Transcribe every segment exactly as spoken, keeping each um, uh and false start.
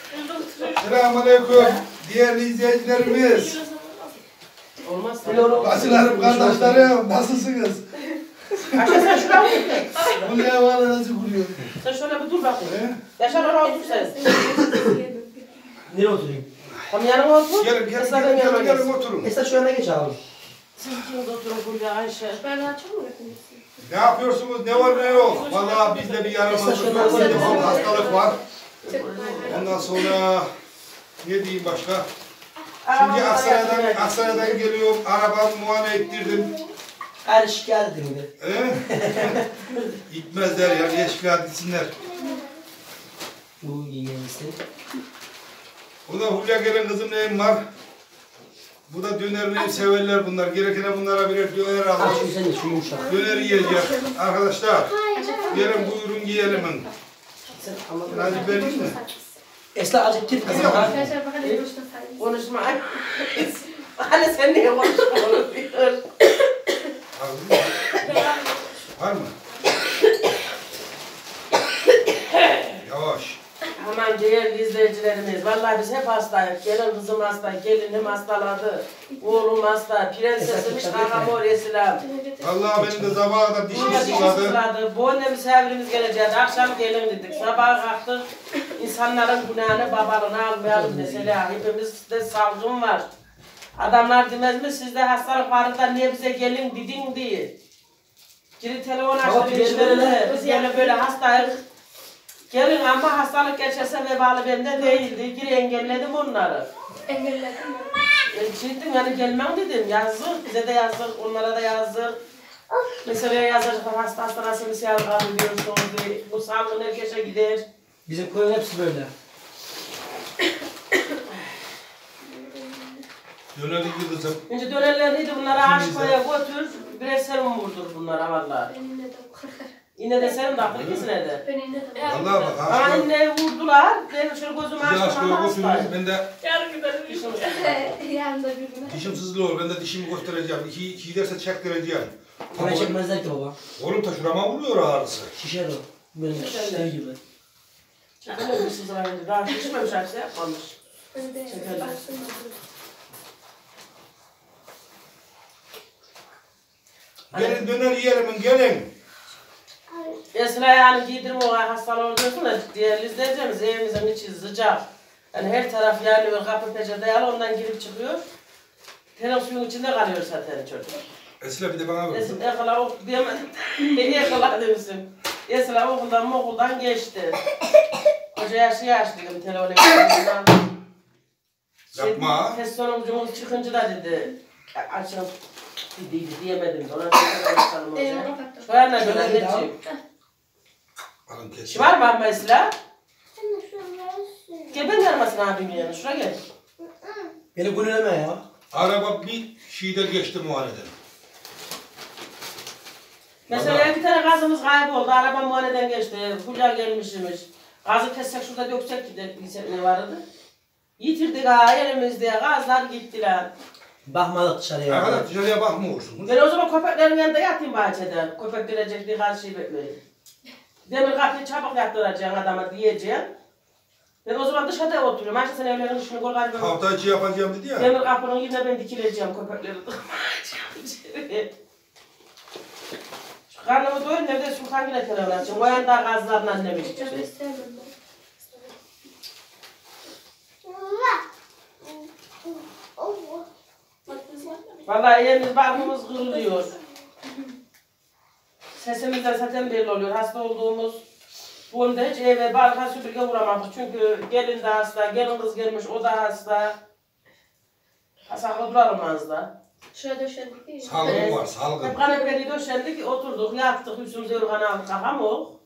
Selamünaleyküm değerli izleyicilerimiz. Olmaz. Bacılarım, kardeşlerim nasılsınız? Aşağı sen şuraya otur. Bu ne valla nasıl vuruyor? Sen şöyle bir dur bakayım. Yaşar oraya otur sen. Nereye oturayım? Tam yanıma otur. Gelin gelin Esra gelin benim gelin, yanıma gelin gelsin. oturun. Esra şu yana geç abi. Siz ikiniz oturun Fulya Ayşe. Ben açamam mı? Ne yapıyorsunuz? Ne var ne yok? Valla bizde bir yaramazlık var, bir de hastalık var. Ondan sonra ne diyeyim başka? Şimdi Aksaray'dan, Aksaray'dan geliyorum, arabamı muayene ettirdim. Her şikayet edin de. Ee? Gitmezler ya, niye şikayet etsinler? Bu yeğenisi. Burada Hulya gelen kızım neyim var? Bu da dönerini severler bunlar. Gerekene bunlara birer döner Aç alalım. şu seni şu yumuşak. Döneri yiyeceğiz. Arkadaşlar, gelin buyurun yiyelim. Sen anladın. Hadi vereyim mi? Esra azıcık git kızım. Arkadaşlar bakın ne boşuna sayın. Konuşma. Anne sen niye konuşmuyorsun? Var mı? Yavaş. Aman değerli izleyicilerimiz, vallahi biz hep hastayız. Gelin kızım hasta, gelinim hastaladı. Oğlum hasta, prensesimiz Kahamor Esilem. Vallahi benim de sabaha kadar dişim Buna dişi sıkladı. sıkladı. Bu anne misafirimiz gelecekti. Akşam gelin dedik. Sabah kalktık. İnsanların günahını babalığını almayalım mesela. Hepimizde salgın var. Adamlar demez mi sizde hastalık var da niye bize gelin dedin diye. Geri telefon açtı. Biz yani böyle hastayız. Gelin ama hastalık geçerse vebalı bende değildi. Geri engelledim onları. Engelledim mi? E, Çiğittim yani gelmem dedim. Yazık. Bize de yazık. Onlara da yazık. Mesela yazacaklar hasta hastanesi misal kalıyorsunuz diye. Bu salgın herkese gider. Bizim koyun hepsi böyle. Dönerim kızım. Önce dönerleriydi bunları aşkoya götür. Birer serum vurdur bunlara valla. Benim ne de bu. Yine de serum da aklı ikisine de. Benim ne de bu. Vallahi bak Ama aşkım. anne vurdular. Ben şöyle gözümü Bizi açtım aşkıya ama götürürüz. hastayım. Ben de Yarın gidelim. Yanında birbirine. dişim sızlı olur. Ben de dişimi göstereceğim. İki, iki giderse çektireceğim. Hemen çekmezler ki baba. Oğlum ta şurama vuruyor ağrısı. Şişer o. Benim şişler gibi. Çekelim bir sızı var. Daha şişmemiş her şey yapmamış. Ben de Çekelim. baksın. Gelin döner yiyelim gelin. Esra yani giydirme o hastalığı olacaksın da değerli izleyeceğimiz evimizin içi sıcak. Yani her taraf yanıyor, kapı peçete dayalı ondan girip çıkıyor. Tenin suyun içinde kalıyor zaten çocuk. Esra bir de bana ver. Esra Ekala ok diyemedim. Ekala demişsin. Esra okuldan okuldan geçti. Hoca yaşı yaşlı dedim telefon ekranından. Yapma. Test sonucumuz çıkınca da dedi. Açın dediydi diyemedim. Ona tekrar açalım Elimi hocam. kapattım. Şu an ne böyle anneciğim? Alın kesin. Şu var mı mesela? Gel ben yarmasın abimin yanına. Şuraya gel. Beni gülüleme ya. Araba bir şeyde geçti muayeneden. Mesela bir tane gazımız kayboldu. Araba muayeneden geçti. Fulya gelmişmiş. Gazı kessek şurada döksek gidelim. Ne vardı? Yitirdik ha elimizde. Gazlar gittiler. Bakmadık dışarıya. Arkadaş dışarıya bakmıyorsunuz. Ben o zaman köpeklerin yanında yatayım bahçede. Köpek gelecek diye karşıyı bekleyin. Demir kapıyı çabuk yaptıracaksın adama diyeceğim. Ben o zaman dışarıda oturuyorum. Ayşe sen evlerin işini kol kalbim. Hafta içi yapacağım dedi ya. Demir kapının yerine ben dikileceğim köpekleri tıkmayacağım. Şu karnımı doyun nerede Sultan yine telefon açayım. O yanda gazlarla annem Ben içecek. istemem ben. Vallahi elimiz barkımız kırılıyor. Sesimizden zaten belli oluyor. Hasta olduğumuz bu onda hiç eve barka süpürge vuramadık. Çünkü gelin de hasta, gelin kız gelmiş o da hasta. Hasaklı duralım az da. Şuraya döşendik değil mi? Salgın var salgın. Hep kanepeli döşendik, oturduk, yattık, üstümüze yorgan aldık, kalkamok.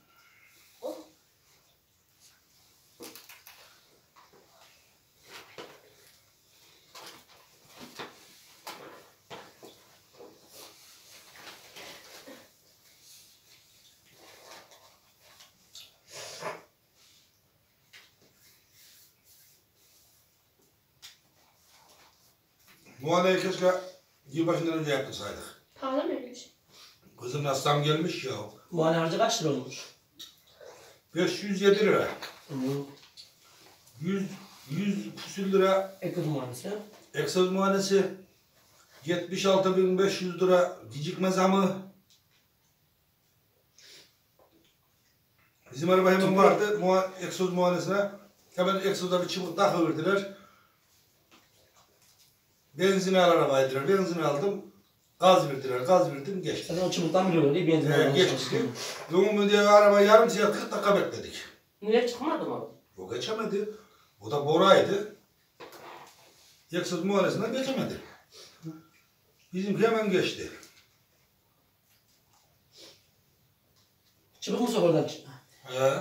Muayeneyi keşke yılbaşından önce yaptırsaydık. Pahalı mıymış? Kızım hastam gelmiş ya. Muayene harcı kaç lira olmuş? beş yüz yedi lira. Hı. yüz, yüz küsür lira Ekmek muhanesi. egzoz muayenesi, yetmiş altı bin beş yüz lira gecikme zamı. Bizim araba hemen vardı muha egzoz muayenesine. Hemen egzoza bir çubuk takıverdiler. Benzin al arabaydılar. Benzin aldım. Gaz verdiler. Gaz verdim geçti. Zaten o çubuktan biliyorlar değil benzin Ee, almaya geçti. çalıştım. Doğum diye araba yarım saat kırk dakika bekledik. Niye çıkmadı mı? O geçemedi. O da Bora'ydı. Egzoz muayenesinden geçemedi. Bizimki hemen geçti. Çubuk mu sok oradan? He.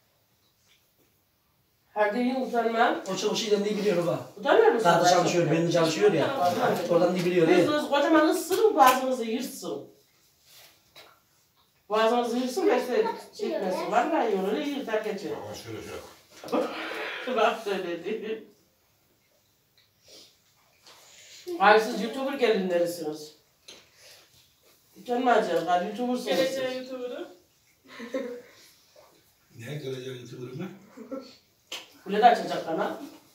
Her gün utanmam. O çubuk şeyden değil biliyor baba. Utanmıyor musun? Sağda çalışıyor, bende çalışıyor ya. Oradan değil biliyor değil. Kızınız kocaman ısırın, boğazınızı yırtsın. Boğazınızı yırtsın, işte çekmesin. Vallahi yolunu yırtar geçer. Ama şöyle şöyle. Bak söyledi. Hayır siz YouTuber gelinlerisiniz. Utanmayacağız, galiba YouTuber'sınız. Geleceğe YouTuber'ı. Ne gelecek YouTuber'ı mı? Kule de açacak kanal.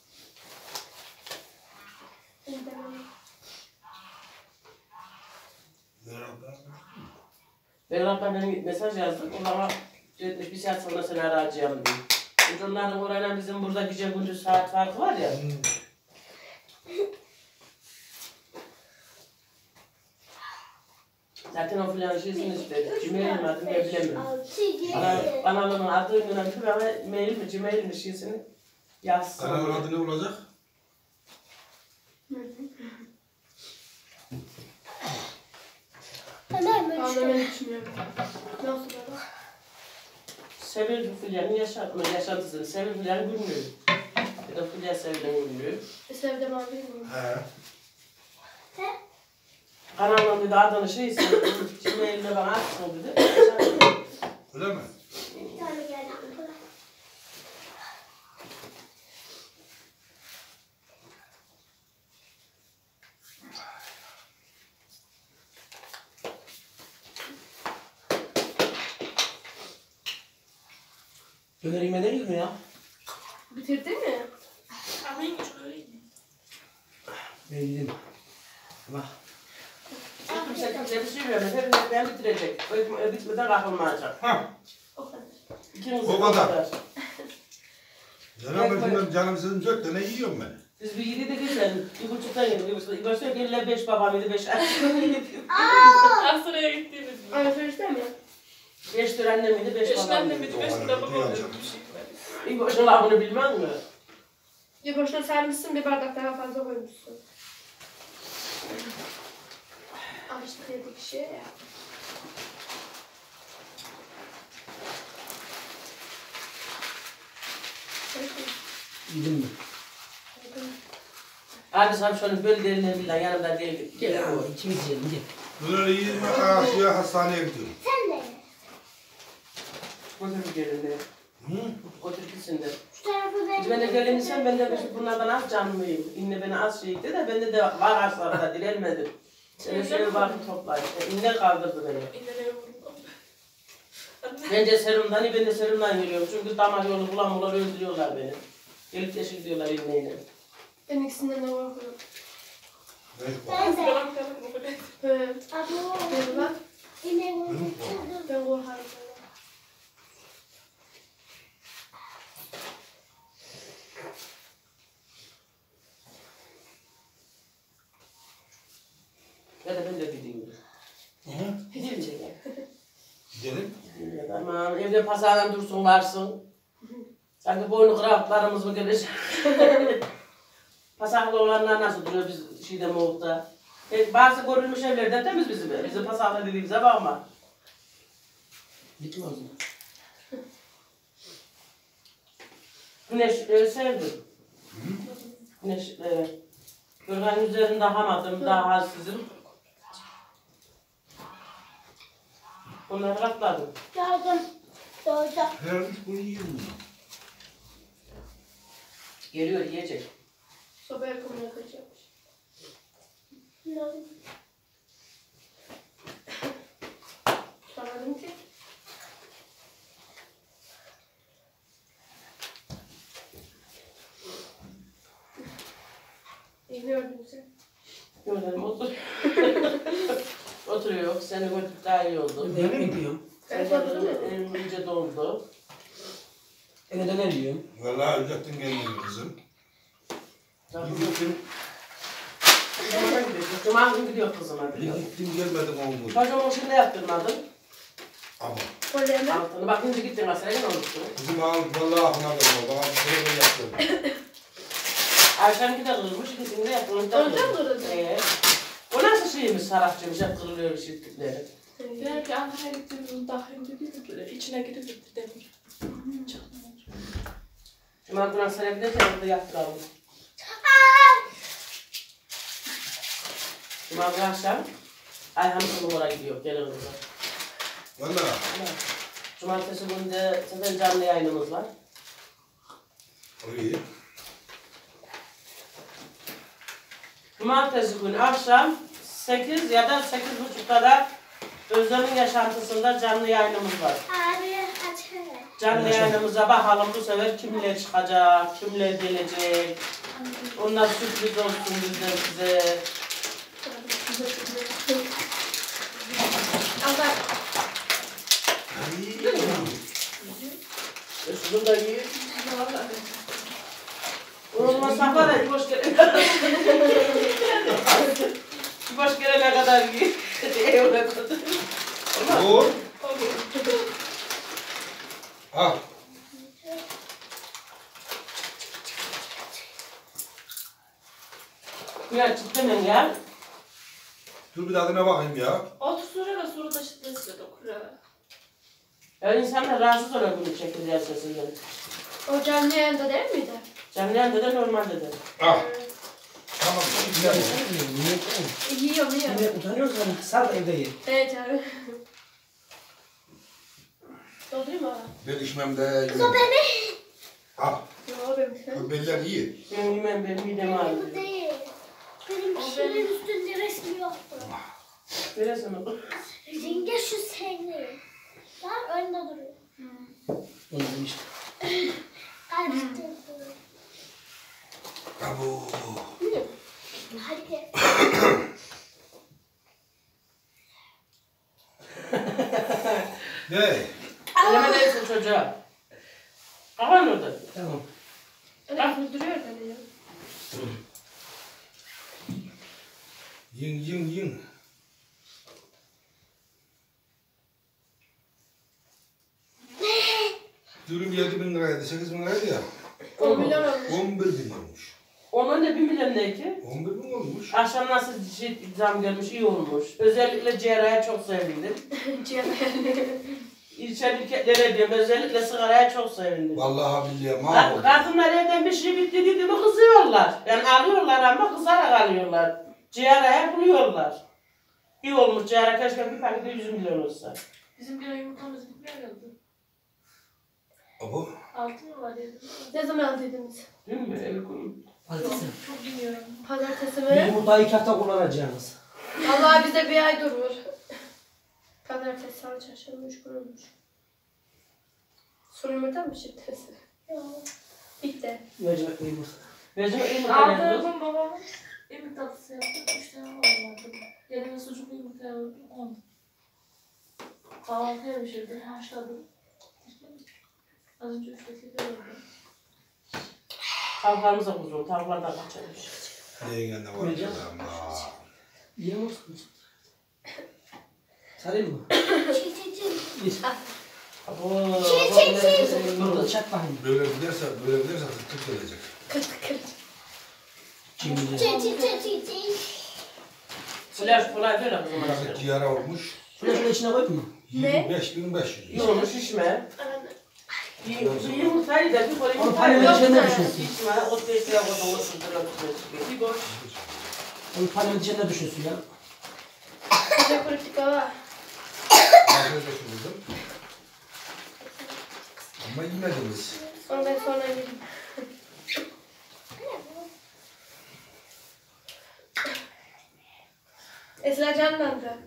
Ben Rabbim'den mesaj yazdım. O zaman yetmiş bir saat sonra seni arayacağım diye. Onların orayla bizim burada gece gündüz saat farkı var ya. Hmm. Zaten o filan şeysini istedi. Gmail mi adı ne bilemiyorum. Ana- Kanalının adı önemli ama mail mi Gmail mi şeysini yazsın. Kanalın adı ne olacak? Anlamayı düşünüyorum. Nasıl baba? Sevil Filya'nın yaşantısını, yaşantısını, Sevil Filya'nın günlüğü. Ya da Filya Sevil'in günlüğü. Sevdim abi mi? He. Kanalın dedi adını şey istedi, Gmail'de bana atsın dedi. Öyle mi? Bir tane geldi. Döner yemediniz mi ya? Bitirdin mi? Kahveyi geç öyleydi. Ben yedim. Bak. Kimse kimse bir şey vermez, hepimiz ben bitirecek. Ö- Bitmeden kalkılmayacak. Ha. O kadar. İkiniz O kadar. Canım ben canım sizin dört tane yiyorum ben. Biz bir yedi de güzel, bir buçuktan yedik, bir buçuktan. İlk gelirler beş babam yedi, beş annem yedi. Aksaray'a gittiğimiz gün. Alışverişte mi? Beş lira annem yedi, beş Beş babam annem yedi. bir beş lira babam ödedi bir şey. İlk başına lafını bilmem mi? Bir boşuna sermişsin, bir bardak daha fazla koymuşsun. Alıştık yedik şey ya. Yedim mi? Abi sen şöyle böyle derinden bilen yanımda değil. Gel ya. İkimiz yiyelim gel. Bunları yiyeyim Aşıya hastaneye gidiyorum. Götür gelin de. Hı? Götür gitsin de. Şu tarafı ben... Ben de gelinirsen ben de bir- bunlardan az canlıyım. İnne beni az şeydi de bende de var aslarda direnmedim. Şöyle şöyle bakın toplayın. İnne kaldırdı beni. İnnemeye vurdum. Bence serumdan, ben de serumdan geliyorum. Çünkü damar yolu bulan bulan öldürüyorlar beni. Gelip teşvik diyorlar inneyle. Ben ikisinden de korkuyorum. Ben Kalan kalan bu kadar. Evet. Ben bak, Benim ben korkarım. Ya da ben de gideyim. Hı? Gideyim de. Gidelim. Tamam, evde pazardan dursun varsın. Sanki boynu kıraklarımız mı gelecek? Pasaklı olanlar nasıl duruyor biz şeyde Moğut'ta? E, bazı görülmüş evlerden temiz bizim ev. Bizim pasaklı dediğimize bakma. Gittim o zaman. Güneş e, sevdim. Güneş, e, yorganın üzerinde hamadım, daha halsizim. Onları katladım. Geldim. Doğru. Her gün bunu yiyorum. Geliyor, yiyecek. Sobaya kumuna kaçıyormuş. Sormadım ki. Bilmiyordum sen. Gördüm otur. Oturuyor. Seni gördük daha iyi oldu. Ben ekmek yiyorum. Evet, oturdum ya. Elim iyice doldu. Eve döner yiyorum. Vallahi özettin kendini kızım. Bugün Cuma gidiyor. Cuma günü gidiyor kızım hadi. Gittim gelmedim on gün. Çocuğum o şimdi yaptırmadım. Ama Kolye Altını bak şimdi gittin mesela ne olmuştu? kızım ağır vallahi aklına gelmedi. Bana bir şey böyle yaptım. Ayşem'ki de kırılmış, ikisini de yaptırmış. Orada mı kırıldı? Ee, o nasıl şeymiş sarafçıymış, hep kırılıyor bir şirketleri. Belki Ankara'ya gittiğimizde dahil dedi böyle içine girip gitti demir. Cuma günü Aksaray'a giderken orada yaptıralım. Cuma günü akşam Ayhan'ın kılımına gidiyor, gelin kızı. Vallahi. Cumartesi günü de zaten canlı yayınımız var. O iyi. Cumartesi günü akşam sekiz ya da sekiz buçukta da Özlem'in yaşantısında canlı yayınımız var. Canlı yayınımıza bakalım bu sefer kimler çıkacak, kimler gelecek. Onlar sürpriz olsun bizden size. Allah. E şunu da yiyin. Olmaz sakla da boş gelene boş gelene kadar yiyin. Evine kadar. Dur. Al. Ya cidden ya. Dur bir tadına bakayım ya. Otuz lira ve sonra da işte size dokunuyor. Ya insanlar rahatsız oluyor bunu çekirdeği sesinden. O canlı yayında değil miydi? Canlı yayında da normalde de. Al. Tamam. Güzel. E, yiyorum yiyorum. Yine utanıyorsan sal evde ye. Evet abi. Doldurayım mı abi? Ben içmem de yemem. Al. Yok benim şu an. Bu beller iyi. Ben yemem, ben midem Bu ağrıyor. değil. Benim şunun üstünde resmi yoktu. Veresin o. Yenge şu seni. Var önde duruyor. Onu demiştim. Karıştırdı. Abo. Hadi gel. Ne? Eleme değilsin çocuğa. Kapan orada. Tamam. Öyle duruyor beni ya. Yin yin yin. Dürüm yedi bin liraydı, sekiz bin liraydı ya. on milyon olmuş. On bir bin olmuş. Onun da bir milyon ne ki? On bir bin olmuş. Akşam nasıl şey, zam gelmiş, iyi olmuş. Özellikle ciğeraya çok sevindim. Ciğer. İlçe ülkelere diyorum, özellikle sigaraya çok sevindim. Vallahi billahi Ka- mahvoldum. Kadınlar evden bir şey bitti dedi mi kızıyorlar. Yani alıyorlar ama kızarak alıyorlar. Ciğeraya buluyorlar. İyi olmuş ciğere, keşke bir pakette yüz milyon olsa. Bizim gene yumurtamız gitmeye geldi. Abo. Altı mı var yedim? Ne zaman aldıydınız? Değil mi? Evi koyun. Pazartesi. Çok bilmiyorum. Pazartesi Bir mi? yumurtayı iki hafta kullanacağınız. Vallahi bize bir ay durur. Pazartesi, salı, çarşamba, üç gün olmuş. Son yumurta mı pişirdiniz? Yok. Bitti. Mercimek ve yumurta. Vezir yumurta ne kız? Aldığım babamın emik tatlısı yaptım. Üç tane vardı. Yerine sucuklu yumurta yaptım. On. Kahvaltıya pişirdim. Haşladım. Az önce üç dakika oldu. Tavuklarımız da kuzum, tavuklar da kaçırmış. Yengen de var. Koyacağım. Ama. Yiyor musun? Sarayım mı? Çi çi çi. Bir. Abo. Burada çak bakayım. Böyle giderse, böyle giderse tık gelecek. Kırt kırt. Cimriler. Çi çi çi çi çi. Flash kolay değil kızım. Biraz arası. ciğere olmuş. Şunu şöyle içine koyayım mı? yirmi beş bin beş yüz. İyi olmuş işme. Anne. İyi yumurtayı da bir koyayım. Onu yumurtayı panemin da- içine Yok. düşürsün. İçme, o tepsiye koydum, o sırtına düşürsün. Bir boş. Onu panemin içine düşürsün ya. Bize politika var. Afiyet olsun kızım. Ama yemediniz. Onu ben sonra yedim. Esra canlandı.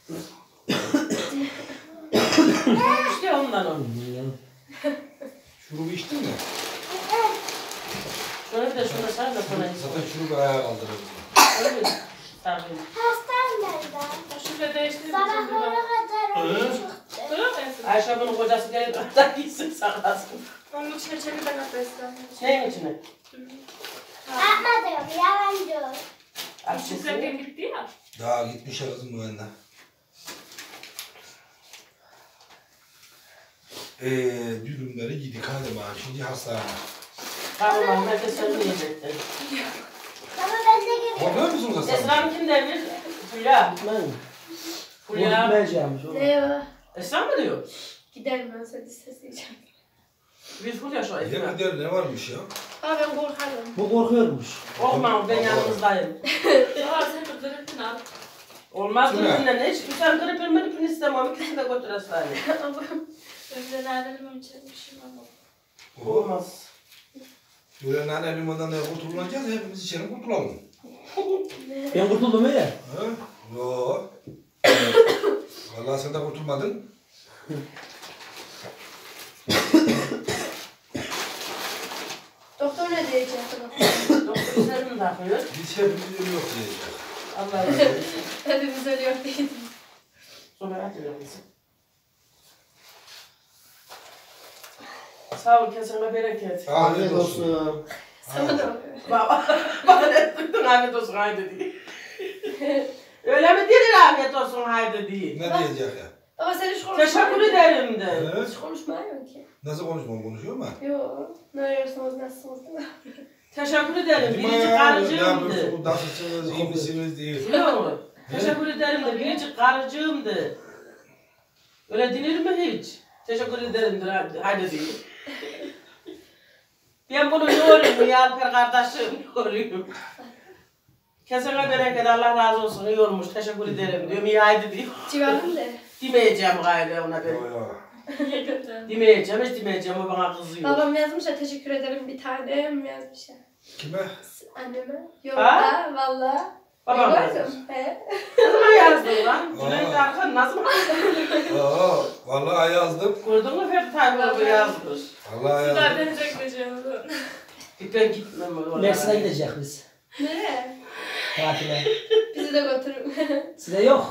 İşte ondan o. Şurubu içtin mi? Şöyle bir de şunu sar da sonra insin. Zaten şunu bir ayağa kaldırırız. Öyle mi? Tabii. Hastam nerede? Şöyle değiştirdim. Sabahlara kadar onu çıktı. Duyuyor musun? Ayşe bunun kocası gelip da gitsin saklasın. Onun içine çevirden atlasın. Neyin içine? Atmadım, yalancı. Çiftlerken Açısın. gitti ya. Daha gitmiş ya kızım bu yandan. Eee dürümleri yedik hadi bana şimdi hastane. Tamam Ahmet de sen yiyecektin. Baba ben de geleyim. Korkuyor musunuz hastane? Esra'nın kim devir? Fulya. Gitmez mi? O Fulya. gitmeyeceğimiz oğlum. Ne ya? Esra mı diyor? Giderim ben seni sesleyeceğim. Bir Fulya şu Esra. Ya gider ne varmış ya? Abi ben korkarım. Bu korkuyormuş. Korkma ben yanınızdayım. Daha sen bir gripin al. Olmaz Fulya. gripinle ne? Sen gripin gripin istemem. İkisini de götür Esra'yı. Önce nereden içermişim ama. Olmaz. Böyle nane limondan da kurtulacağız hepimiz içeri kurtulalım. Ben kurtuldum öyle. Ha? Yo. Vallahi sen de kurtulmadın. Doktor ne diyecek? Doktor üzerimi takıyor. Biz hepimiz ölüyor diyeceğiz. Allah razı olsun. Hepimiz ölüyor değil. Sonra atıyor bizi. Sağ ol kesene bereket. Afiyet olsun. Sana da oluyor. Baba, bana ne duydun afiyet olsun haydi diye. Öyle mi denir afiyet olsun haydi diye. Ne diyecek ya? Ama sen hiç konuşmuyor. Teşekkür ederim de. Evet. Hiç konuşmuyor ki. Nasıl konuşmam konuşuyor mu? Yok. Ne arıyorsunuz, nasılsınız değil mi? Teşekkür ederim. Dedim Biricik ya, ne karıcığımdı. yapıyorsunuz, nasılsınız, iyi misiniz diye. Yok. Teşekkür ederim de biricik karıcığımdı. Öyle denir mi hiç? Teşekkür ederim de haydi diye. Ben bunu yoruyorum ya Alper kardeşim yoruyorum. Kesene bereket Allah razı olsun yormuş teşekkür ederim diyorum iyi haydi diyor. Civarım de. Demeyeceğim galiba ona ben. Yo, yo. Demeyeceğim hiç demeyeceğim o bana kızıyor. Babam yazmış ya teşekkür ederim bir tanem yazmış ya. Kime? Anneme. Yok Ha? da valla. Babam Ben yazmış. gördüm. He. Ne zaman yazdın lan? Aa. Cüneyt Arkan nasıl Aa, vallahi yazdım. gördün mü Ferdi Tayfur'u yazmış. Vallahi yazdım. Zaten çekmeyeceğim. Ben gitmem oraya. Mersin'e gidecek biz. Nereye? Tatile. Bizi de götürün. Size yok.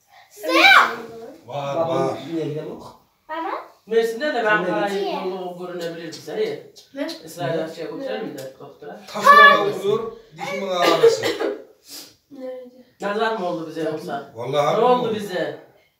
Var Babam var. niye gidem yok. Baba, Mersin'de de ben Sen de parayı git. yolu görünebilir bize. İyi. Ne? İsrail'e şey götürelim de doktora. Taşlara vuruyor, dişimin ağrısı. Nerede? Nazar mı oldu bize yoksa? Vallahi Ne harbi oldu mi? bize?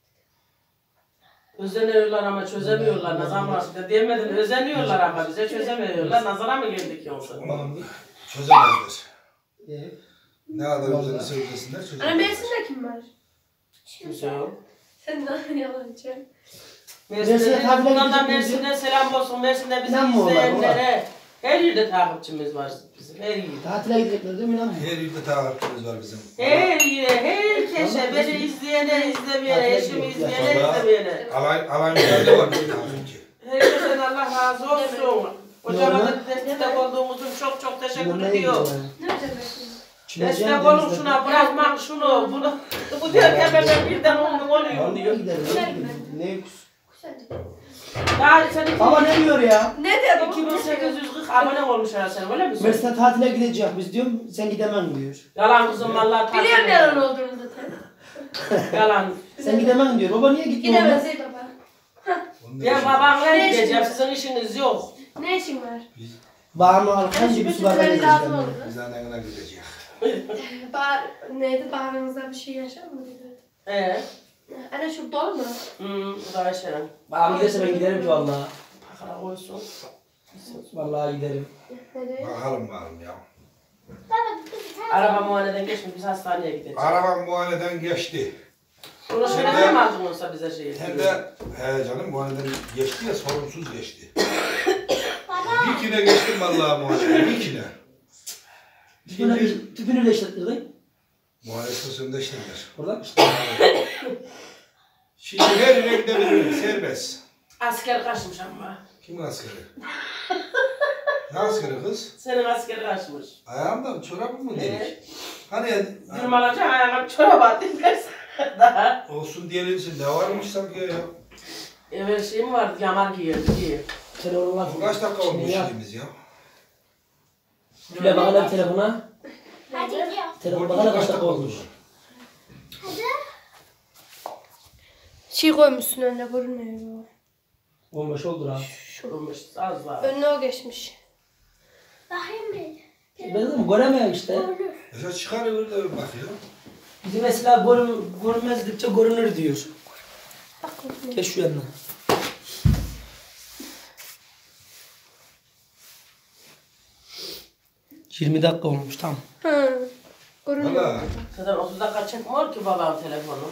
Özeniyorlar ama çözemiyorlar. Nazar mı açtı diyemedin. Özeniyorlar ama bize çözemiyorlar. Nazara mı geldik yoksa? Aman çözemezler. Ee, Ne kadar Vallahi. üzerine söylesinler Ana çözemezler. Mersin'de kim var? Kimse yok. Sen de yalancı. Mersin'e Mersin'de, tatile buradan da gidecek miyiz? Mersin'de selam olsun. Mersin'de bizi İnan mı onlar, izleyenlere. Her yerde takipçimiz var bizim. Her yerde. tatile gidecekler değil mi lan? Her yerde takipçimiz var bizim. Her yere, herkese, beni izleyene, izlemeyene, eşimi izleyene, Vallahi. izlemeyene. Alay, Alanya'da var bir takipçi. Herkese Allah razı olsun. Hocama Normal. da destek olduğumuz için çok çok teşekkür Bununla ediyorum. ilgili. Nerede Mersin'de? Çimeceğim Destek olun denizde. şuna, bırakmak şunu, bunu. Bu derken ben birden oldum oluyor Vallahi diyor. giderim. Güzel Ne- mi? Ne? Güzel. Daha sen Baba ne diyor ya? Ne diyor baba? iki bin sekiz yüz kırk abone olmuş herhalde sen öyle mi? Mersin'e tatile gidecek biz diyorum. Sen gidemem diyor. Yalan kızım vallahi tatlı. Biliyorum yalan olduğunu zaten. Yalan. Sen gidemem diyor. Baba niye gitmiyor? Gidemez ey baba. Onun da Ben işi- babamla Ne gideceğim, işin sizin işiniz yok. Ne işin var? Bağırma alkan gibi Bütün sular düzeni lazım verecek. olur. Biz annene gideceğiz. Bahar, neydi? Baharınızda bir şey yaşar mı? Ee? Anne şu dolu mu? Hmm, bu da Ayşe'nin. Bağırma giderse ben giderim ki vallahi. Pakara koysun. Vallahi giderim. Nereye? Bakalım bakalım ya. baba bir tane. Araba muayeneden geçmiş, biz hastaneye gideceğiz. Arabam muayeneden geçti. Bunu şöyle Hem de- mi aldın olsa bize şey? Hem de he canım muayeneden geçti ya sorunsuz geçti. Baba, Bir kine geçtim vallahi muayeneden. Bir kine. Şimdi Tüpünü, tüpünü de işlettirdin. muayene istasyonunda işlemler. Oradan. Şimdi her yere gidebilirim serbest. Asker kaçmış ama. Kimin askeri? Ne askeri kız? Senin asker kaçmış. Ayağımda çorabım mı dedik? Evet. Hani Dürmalaca ayağına çorap attın dersin. Daha. olsun diyelim ne varmış sanki ya? Evet şey mi vardı? Yamar giyiyordu giyiyor. Sen oralar. Bu kaç dakika olmuş Şimdi ya. şeyimiz ya? Şöyle bakalım telefona. Hadi gidiyor. Telefon bakalım kaç dakika olmuş. Hadi. Şey koymuşsun önüne görünmüyor. on beş oldu ha. Olmuş az var. Önüne o geçmiş. Bakayım bir. Ben dedim göremiyorum işte. Olur. Mesela çıkarıyor da bak ya. Bizi mesela görün, görünmezdikçe görünür diyor. Bak görünmüyor. Geç şu yanına. yirmi dakika olmuş tamam. Hı. Görünmüyor. Valla. Zaten otuz dakika çekmiyor ki babam telefonu.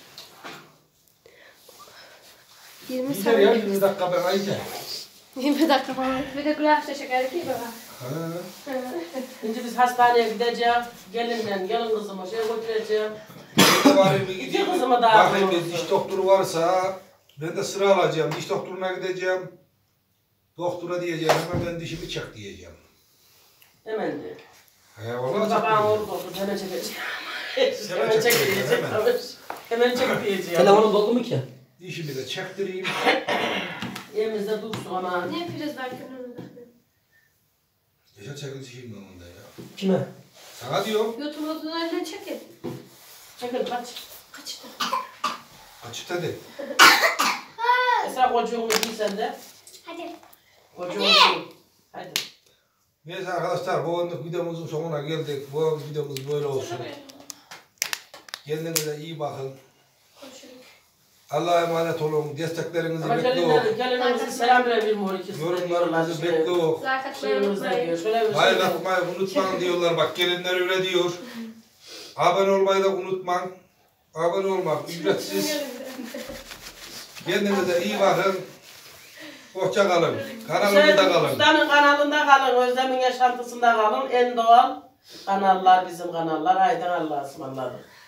yirmi Gider ya saniye. yirmi dakika ben ayıca. yirmi dakika falan. Bir de gülaçla çeker ki baba. Ha. Şimdi biz hastaneye gideceğiz. Gelinle gelin kızımı şey götüreceğim. Ben de var bir İki gideyim. kızımı daha Bakayım bir bulursun. diş doktoru varsa ben de sıra alacağım. Diş doktoruna gideceğim. Doktora diyeceğim hemen ben dişimi çek diyeceğim. Hemen de. He vallahi Babam çek. orada otur hemen çekeceğim. Hemen Hemen çek çekeceğim, diyecek. hemen. Hemen, hemen çek diyeceğim. Telefonun doldu mu ki? Dişimi de çektireyim. Elimizde dursun ama. Niye priz var önünde? Geçen çekil dişim ben onda ya. Kime? Sana diyorum. YouTube'un önünden çekin. Çekil kaç. Kaçtı. Açık dedi. Esra kocuğunu giy sen de. Hadi. Kocuğunu giy. Hadi. Neyse arkadaşlar bu anlık videomuzun sonuna geldik. Bu videomuz böyle olsun. Kendinize iyi bakın. Allah'a emanet olun. Desteklerinizi Ama bekliyorum. gelinler, gelinlerimizi selam verelim ikisi de diyorlar. Yorumlarınızı bekliyorum. Like atmayı Şeyimizde diyor. unutmayın. Şöyle bir Like şey. atmayı unutmayın diyorlar. Bak gelinler öyle diyor. Abone olmayı da unutmayın. Abone olmak ücretsiz. Kendinize iyi bakın. Hoşça kalın. Kanalımızda kalın. Ustanın kanalında kalın. Özlem'in yaşantısında kalın. En doğal kanallar bizim kanallar. Haydi Allah'a ısmarladık.